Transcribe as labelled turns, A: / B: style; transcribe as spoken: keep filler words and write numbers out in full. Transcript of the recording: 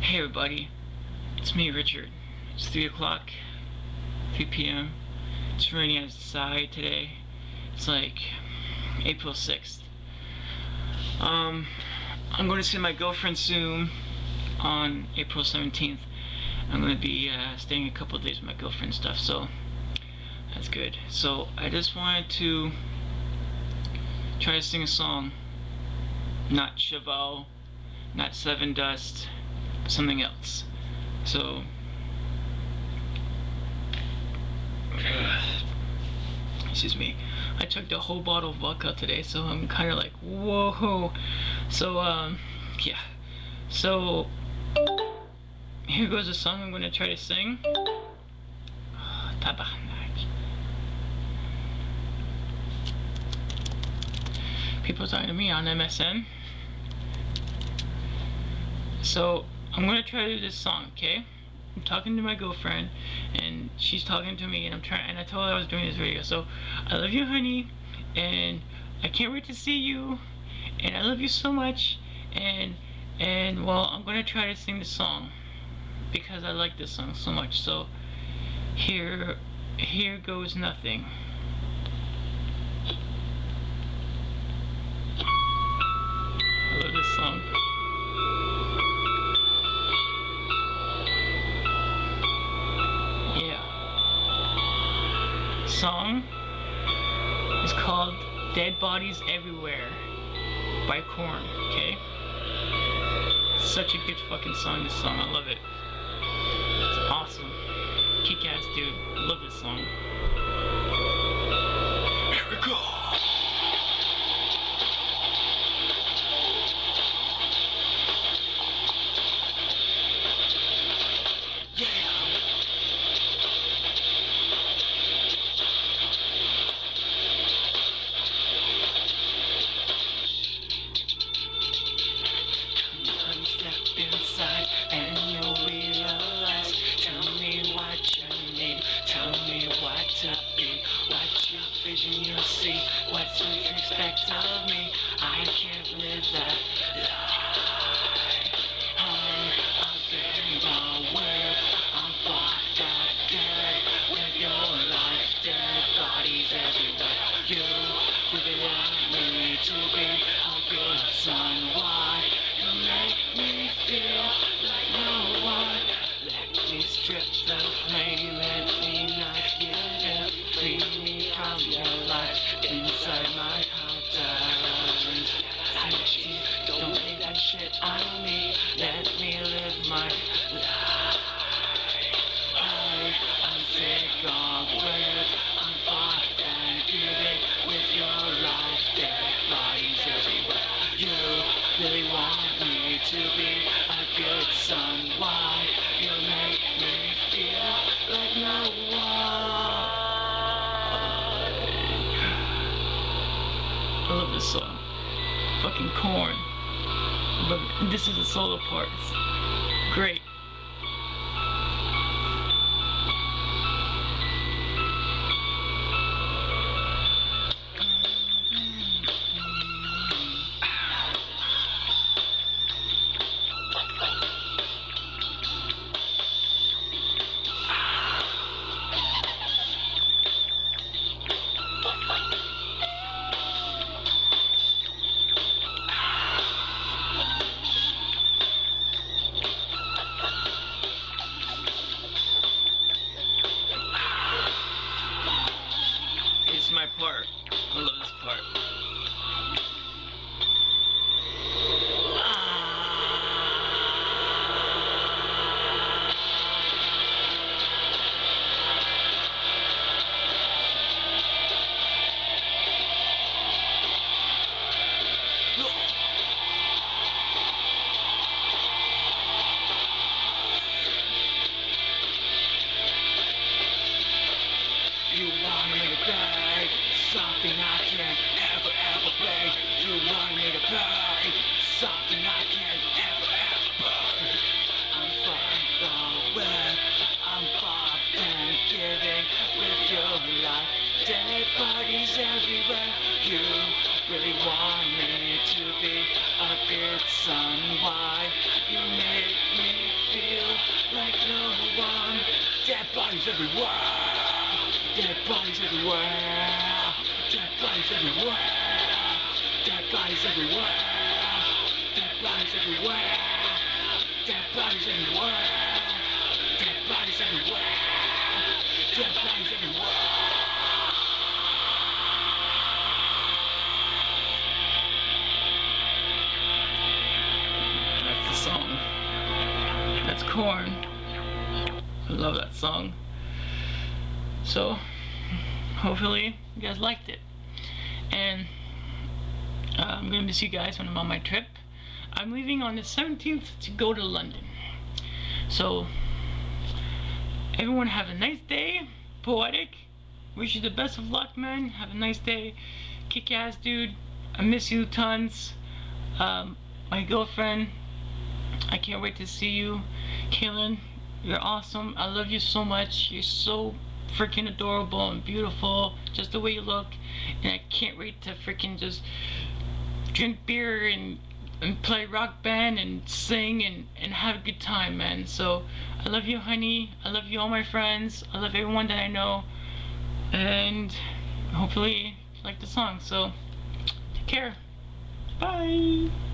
A: Hey everybody, it's me Richard. It's three o'clock, three p m It's raining outside today. It's like April sixth. Um, I'm going to see my girlfriend soon on April seventeenth. I'm going to be uh, staying a couple of days with my girlfriend and stuff, so that's good. So I just wanted to try to sing a song. Not Cheval, not Seven Dust, something else. So excuse me, I took the whole bottle of vodka today, so I'm kind of like whoa. So um yeah, so here goes a song I'm going to try to sing. People talking to me on M S N. So I'm gonna try to do this song, okay? I'm talking to my girlfriend, and she's talking to me, and I'm trying. And I told her I was doing this video. So I love you, honey, and I can't wait to see you, and I love you so much. And and well, I'm gonna try to sing this song because I like this song so much. So here, here goes nothing. I love this song. Song is called Dead Bodies Everywhere by Korn, okay? Such a good fucking song, this song. I love it. It's awesome. Kick ass, dude. I love this song. Here we go. You'll see what you expect of me. I can't live that lie. I'm, I'm very my word. I'm fucked up dead with your life. Dead bodies everywhere. You really want me to be a good son. Why you make me feel like no one? Let me strip the pain. Let me not give in. Free me from your life inside my heart. Actually, don't make that shit on me. Let me live my life. I, I'm sick of words. I'm fucked and giving with your life. Dead bodies everywhere. You really want me to be a good son. Why you make me feel like no one? I love this song. Fucking Korn. Love it. This is the solo part. It's great. My part. I love this part. You want me to beg something I can't ever, ever beg. You want me to beg something I can't ever, ever beg. I'm fucked up with, I'm fucked and giving with your life. Dead bodies everywhere. You really want me to be a good son. Why you make me bodies everywhere. Dead bodies everywhere. Dead bodies everywhere. Dead bodies everywhere. Dead bodies everywhere. Dead bodies everywhere. Dead bodies everywhere. Dead bodies everywhere. That's the song. That's Korn. I love that song. So, hopefully you guys liked it. And uh, I'm gonna miss you guys when I'm on my trip. I'm leaving on the seventeenth to go to London. So, everyone have a nice day. Poetic. Wish you the best of luck, man. Have a nice day. Kick ass, dude. I miss you tons. Um, my girlfriend, I can't wait to see you. Kaylin, you're awesome. I love you so much. You're so freaking adorable and beautiful, just the way you look. And I can't wait to freaking just drink beer and and play rock band and sing and, and have a good time, man. So I love you, honey. I love you, all my friends. I love everyone that I know. And hopefully you like the song. So take care. Bye.